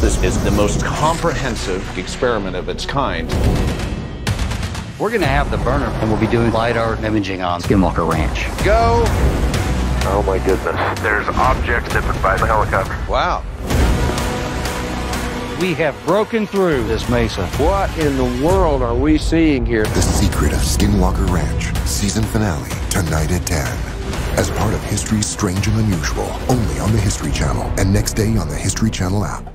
This is the most comprehensive experiment of its kind. We're going to have the burner, and we'll be doing LiDAR imaging on Skinwalker Ranch. Go! Oh my goodness. There's objects zipping by the helicopter. Wow. We have broken through this mesa. What in the world are we seeing here? The Secret of Skinwalker Ranch, season finale, tonight at 10. As part of History's Strange and Unusual, only on the History Channel, and next day on the History Channel app.